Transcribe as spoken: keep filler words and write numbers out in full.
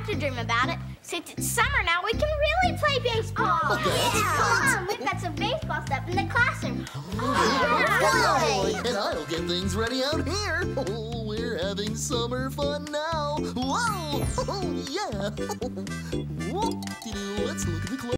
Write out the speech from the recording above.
have to dream about it. Since it's summer now, we can really play baseball. Oh, yeah. Come on, we've got some baseball stuff in the classroom. Oh, yeah. And I'll get things ready out here. Oh, we're having summer fun now. Whoa! Oh, yeah. Whoop-de-doo. Let's look at the clothes.